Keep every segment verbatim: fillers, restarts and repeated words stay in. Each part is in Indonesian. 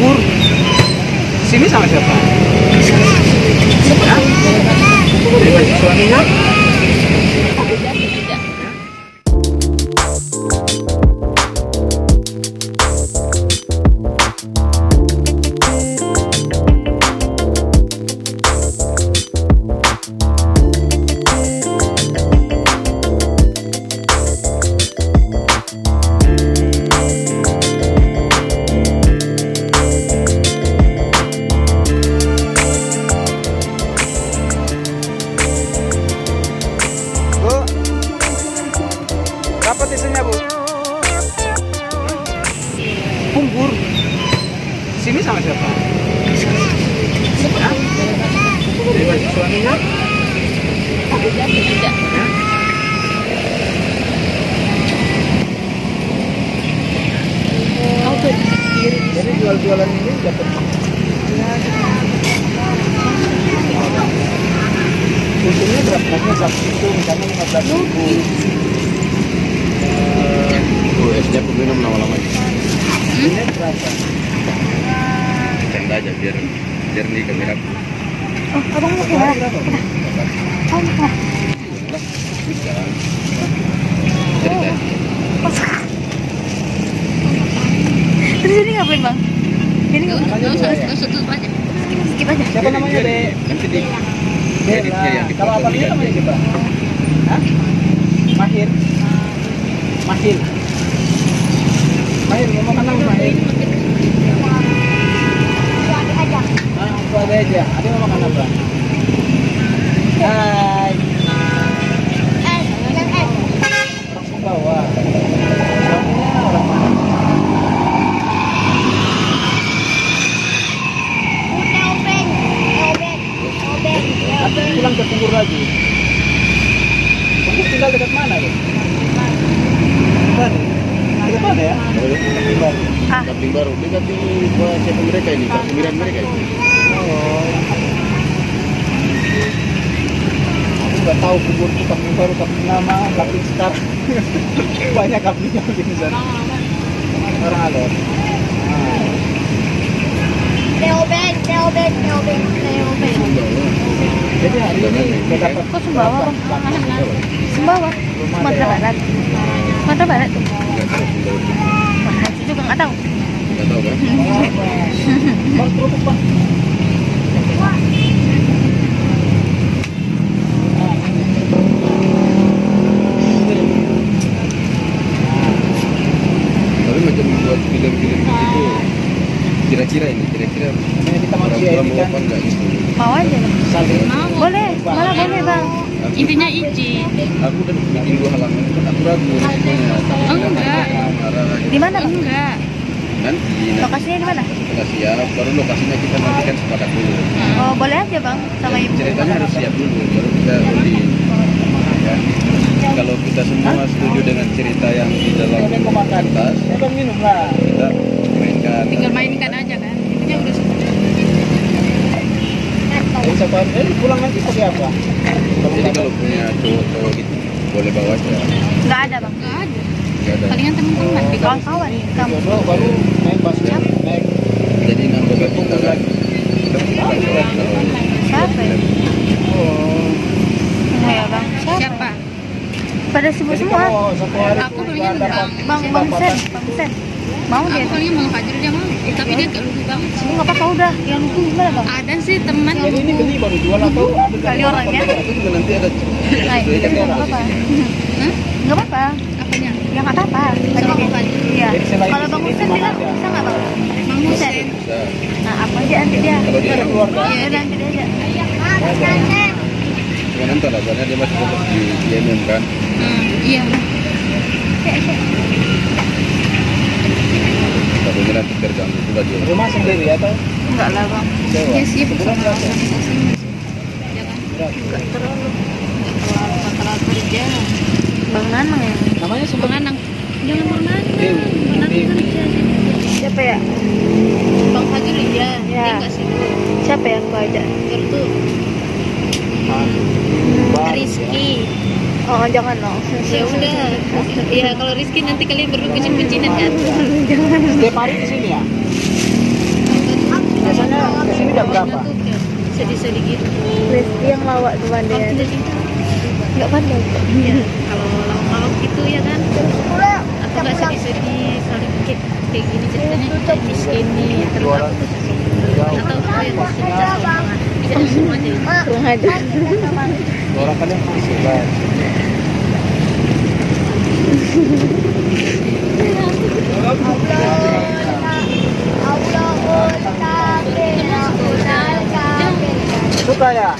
Kumbur. Sini sama siapa? Ya? Dengan suaminya? Apa isinya, Bu? Kumbur. Sini sama siapa? Ya? Dengan suaminya? Tidak. Ya? Jadi jual-jualan ini dapat untungnya berapa? Satu itu misalnya lima belas ribu. Oh, esnya aku minum lama-lama. Ini berapa? Canda aja biar jernih kamera. Oh, abang mau kemana? Berapa? Oh, mau. Sekarang cerita. Terus ini ngapain, Bang? Ini nggak usah, nggak usah, ya? nggak usah tutup aja. Skip, skip aja. Siapa namanya, Dek? Nanti di Bella. editnya yang di Kalau foto abangnya diganti. namanya siapa? Hah? Mahir. Mahir. Mahir, ngomong kan nama Mahir. Ah, aku ada aja. Ada mau makan apa? Hai. Orang Sumbawa. Suaminya orang mana? Nanti pulang ke Kumbur lagi. Kumbur tinggal dekat mana, Bu? Baru. Dekat mana ya? Dekat Baru. Ah, Kapling baru, dekat di bawah siapa mereka ini, Pak Sembilan mereka ini. Oh. Aku nggak tahu Kumbur itu Kapling Baru, Kapling Lama, Kapling Start. Banyak kaplingnya di sana. Orang Alor. Jadi hari ini kita dapat kok Sumbawa, Bang? berapa? Sumbawa, Belum ada Sumatera ya? Barat. Sumatera Barat tuh. Nggak tahu Sumbawa. Wah, itu juga nggak tahu. Nggak tahu kan? Bang, kerupuk, Bang. Tapi macam buat film-film begitu. Kira-kira ini, kira-kira Namanya kita manusia orang-orang ini mau kan apa enggak gitu? Mau aja, Bang. saling Boleh, malah boleh, Bang. Aku, Intinya izin. aku udah bikin dua halaman, kan aku ragu responnya. Oh, enggak. Marah lagi. Di mana, Bang? Enggak. Nanti, nanti Lokasinya di mana? setelah siap, baru lokasinya kita nantikan sepakat dulu. Oh, boleh aja, Bang. Sama ibu. Ceritanya harus siap dulu, baru kita beli. Ya. Kalau kita semua setuju dengan cerita yang di dalam Siapa yang mau makan? kertas, Siapa yang minum lah? kita mainkan. Tinggal mainkan aja kan. Intinya udah Jadi siapa? Eh, pulang nanti pakai apa? Jadi kalau punya cowok-cowok gitu, boleh bawa aja. Nggak ada, Bang. enggak ada. Nggak ada. Palingan teman-teman di kampus. Kawan-kawan kamu. Jodoh baru naik bus naik. Jadi nambah kita kan. Kita bukan sholat kalau Siapa ya? Oh. Ya, Bang. Siapa? Siapa? Pada sibuk Jadi semua. kalau satu hari Aku kita palingan dapat Bang. Bang, Bang Sen, Bang Sen. Mau dia? Aku palingan mau hadir dia mau. Eh, tapi dia gak lugu banget. Ini nggak apa-apa udah. Yang lucu gimana, Bang? Ada sih teman Jadi ini beli baru jual atau ada Kali orangnya. itu juga nanti ada Naik. sesuai dengan Nggak apa-apa. Hah? Nggak apa-apa. Apanya? Ya nggak apa-apa. Sama Tadi dia. Bang. Iya. Jadi selain Kalau di Bang sini Husen cuma bilang ada. bisa nggak, Bang? Bang Husen. bisa. Nah, apa aja nanti dia. Kalau dia Ada keluarga. Iya, udah nanti dia aja. Cuma nanti alasannya dia masih fokus di I M M kan. Hmm, iya. Takutnya nanti terganggu juga dia. Rumah sendiri atau Enggak lah, Bang. sewa? Iya sih, Sebulan sama berapa? organisasi mas. Ya kan? Berapa? Enggak terlalu. Nggak terlalu nggak terlalu kerja. Bang Nanang ya. Namanya siapa? Bang Anang. Jangan Bang Anang. Dewi. Bang Anang Dewi. kerja sih. Siapa ya? Bang Fajrul iya. Ya. Dia nggak sibuk. Siapa yang aku ajak? Terus tuh Bang. Rizky. Oh, jangan dong. Ya udah. Iya, kalau Rizky nanti kalian berdua kucing-kucingan kan. Jangan. Setiap hari di sini ya? Itu jam berapa? Ngantuk ya. Sedih-sedih gitu. Lesti yang lawak tuh pandai Kalau ya. tidak gitu. Nggak pandai. Iya. Kalau lauk-lauk gitu ya kan. Aku nggak sedih-sedih saling kayak kayak gini ceritanya kayak miskin nih. Terus aku tuh atau aku yang cerita sombongan. Bisa semua aja. Kurang aja. Orang kalian masih lah. Suka ya?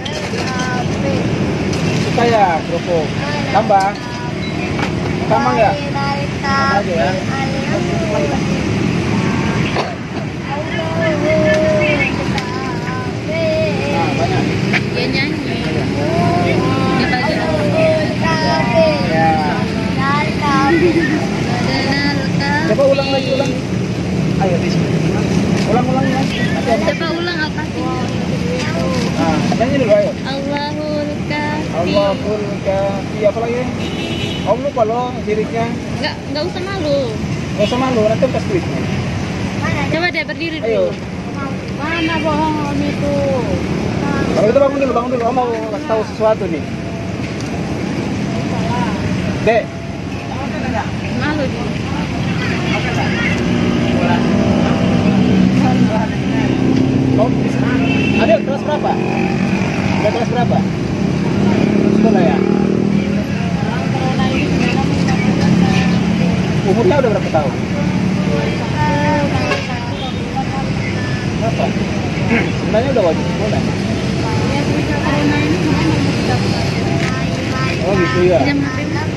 Suka ya kerupuk? Tambah? Tambah nggak? Tambah aja ya. Nah, banyak. Dia nyanyi. Dia bagi lagu. Ya. Benar Coba ulang lagi, ulang. Ayo, di sini. Ulang-ulang ya. Nanti ada. Coba ulang apa sih? Nah, nyanyi dulu ayo. Allahul Kafi. Allahul Kafi. Apa lagi? Om lupa loh liriknya. Nggak nggak usah malu. Gak usah malu, nanti pas tweetnya. Coba deh berdiri Ayo. dulu. Mana bohong itu? Kalau gitu bangun dulu, bangun dulu. Om mau kasih tahu sesuatu nih. Dek. Malu dia. Om bisa. Ada kelas berapa? Ada kelas berapa? Sekolah ya. Umurnya udah berapa tahun? Berapa? Sebenarnya udah wajib sekolah. Oh gitu ya. Jam makan.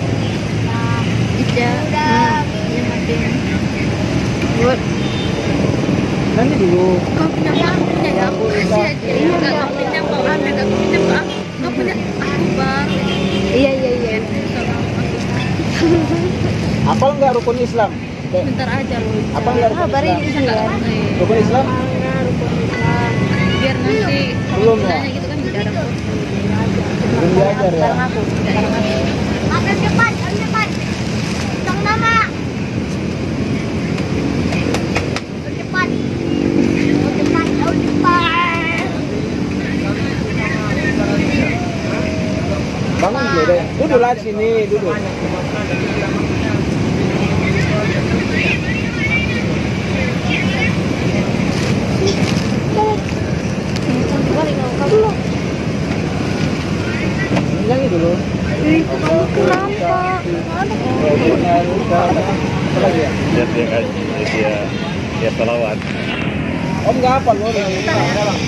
Ija. Nah, jam makan. Buat Nanti dulu. kau punya apa? Punya ya aku kasih aja. Enggak kau punya kau ambil, kau punya kau ambil. Kau punya aku bang. Iya iya iya. Apal nggak rukun Islam? Dek, Bentar aja loh. Apa nggak rukun Kabarin Islam? itu ya. Rukun Islam? Biar nanti Belum ya? nanya gitu kan jarang. Belum diajar ya. Sekarang aku. Ambil cepat, ambil cepat. Tong nama. Ambil cepat. Ambil cepat, ambil cepat. Bangun dulu deh. Duduklah di sini, duduk. Nyanyi dulu. Kenapa? Apa lagi ya? Biar dia ngaji, dia dia salawat. Om nggak apa loh yang sekarang.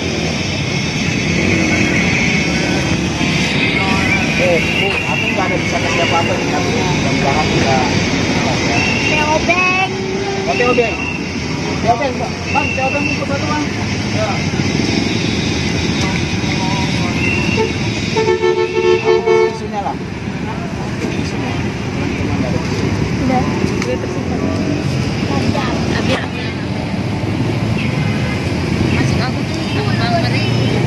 Eh, Bu, aku nggak ada bisa kasih apa-apa nih, tapi mudah-mudahan bisa. Teobeng. Oh, Teobeng. Teobeng, Bang. Bang, Teobeng bungkus satu, Bang. Ya. Aku kasih tisunya lah. Tisunya. Teman-teman nggak ada tisu. Udah. Abir. Masuk aku tuh sama Bang Meri.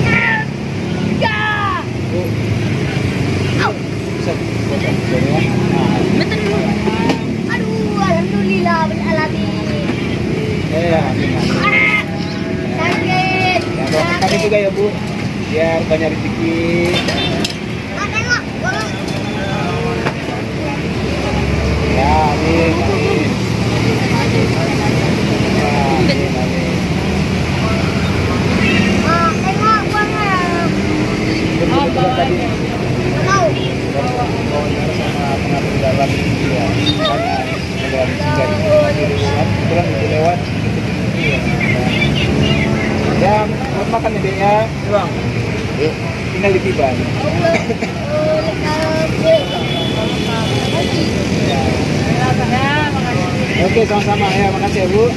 Bu. Bisa. Bisa ya. Nah, Bentar dulu. Aduh, alhamdulillah alamin. ya, amin, amin. Ah, sakit. Ya, doakan kami juga ya, Bu. Biar banyak rezeki. Ah, tengok. Tolong. Ya, amin, amin. Ya, amin, amin. Ah, tengok buangnya. Betul juga tadi. Tahu. Sama pengatur jalan ya, makanya jalan singgah di sini kebetulan itu lewat ya, buat makan ya Dek ya, Bang. Tinggal di Tiban. Ya. Oke, sama-sama ya, makasih ya Bu.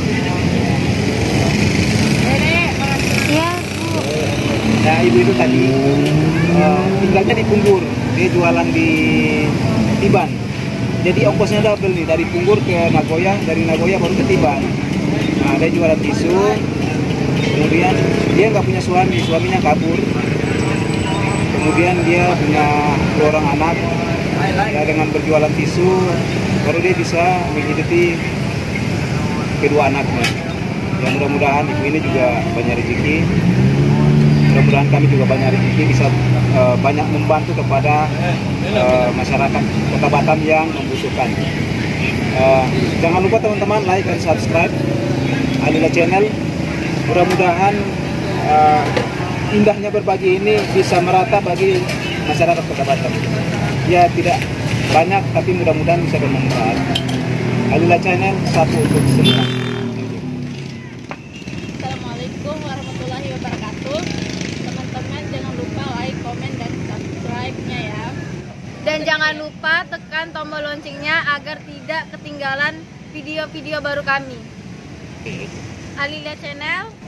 Iya. Nah, ibu itu tadi uh, tinggalnya di Punggur, dia jualan di Tiban. Jadi ongkosnya double nih, dari Punggur ke Nagoya, dari Nagoya baru ke Tiban. Nah, dia jualan tisu, kemudian dia nggak punya suami, suaminya kabur. Kemudian dia punya dua orang anak, ya, dengan berjualan tisu, baru dia bisa menghidupi kedua anaknya. Ya mudah-mudahan ibu ini juga banyak rezeki. Mudah-mudahan kami juga banyak rezeki bisa uh, banyak membantu kepada uh, masyarakat Kota Batam yang membutuhkan. Uh, jangan lupa teman-teman like dan subscribe Alila Channel. Mudah-mudahan uh, indahnya berbagi ini bisa merata bagi masyarakat Kota Batam. Ya tidak banyak tapi mudah-mudahan bisa bermanfaat. Alila Channel satu untuk semua. Assalamualaikum warahmatullahi wabarakatuh. Teman-teman jangan lupa like, komen, dan subscribe-nya ya. Dan jangan lupa tekan tombol loncengnya agar tidak ketinggalan video-video baru kami. Alila Channel